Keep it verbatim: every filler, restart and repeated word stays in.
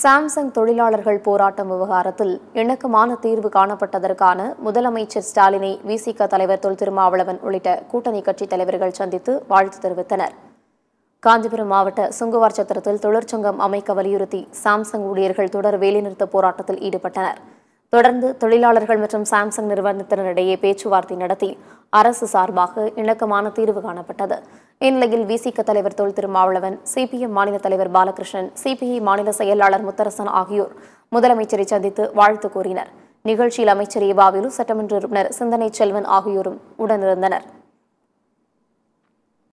Samsung தொழிலாளர்கள் போராட்டம் விவகாரத்தில் இணக்கமான தீர்வு காணப்பட்டதற்கான முதலமைச்சர் ஸ்டாலினை விசிக தலைவர் தொல் திருமாவளவன் உள்ளிட்ட கூட்டணி கட்சித் தலைவர்கள் சந்தித்து வாழ்த்து தெரிவித்தனர். காஞ்சிபுரம் மாவட்ட சுங்குவார் சத்திரத்தில் தொழிற்சங்கம் அமைக்க வலியுறுத்தி சாம்சங் ஊழியர்கள் தொடர் வேலைநிறுத்த போராட்டத்தில் ஈடுபட்டனர். தொடர்ந்து தொழிலாளர்கள் மற்றும் சாம்சங் நிறுவனத்தினரிடையே பேச்சுவார்த்தை நடத்தி அரசு சார்பாக இணக்கமான தீர்வு காணப்பட்டது. இந்நிலையில் விசிக தலைவர் தொல் திருமாவளவன், சிபிஎம் மாநில தலைவர் பாலகிருஷ்ணன், சிபிஐ மாநில செயலாளர் முத்தரசன் ஆகியோர் முதலமைச்சரை சந்தித்து வாழ்த்து கூறினர். நிகழ்ச்சியில் அமைச்சர் ஏவாவேலு, சட்டமன்ற உறுப்பினர் சிந்தனை செல்வன் ஆகியோரும் உடனிருந்தனர்.